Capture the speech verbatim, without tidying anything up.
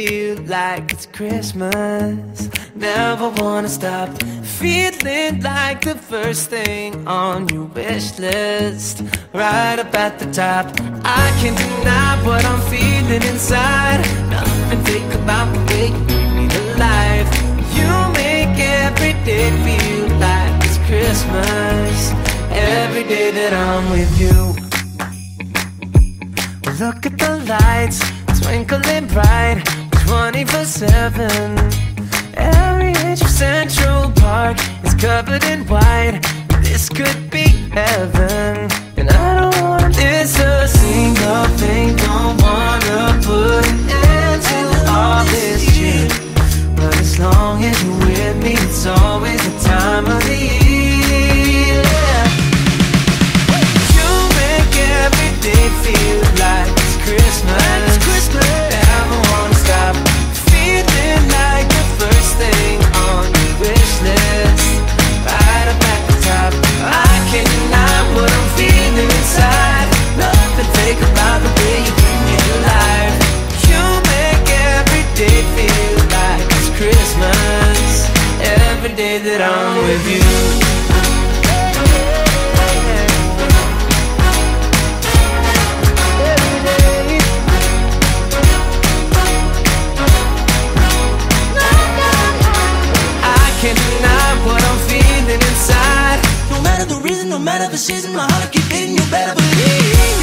feel like it's Christmas. Never wanna stop feeling like the first thing on your wish list, right up at the top. I can't deny what I'm feeling inside. Nothing fake about the way you bring me to life. You make every day feel like it's Christmas. Every day that I'm with you. Look at the lights twinkling bright, twenty-four seven. Every inch of Central Park is covered in white. This could be heaven, and I don't wanna miss a single thing. Don't wanna put an end to all this cheer, but as long as you're with me, it's always the time of the year. You make every day feel like it's Christmas. It's Christmas. Never wanna stop feeling like the first thing on your wish list, right up at the top. I can't deny what I'm feeling inside. Nothing fake about the way you bring me to life. You make every day feel like it's Christmas. Every day that I'm with you. Inside, no matter the reason, no matter the season, my heart keep hitting you better believe.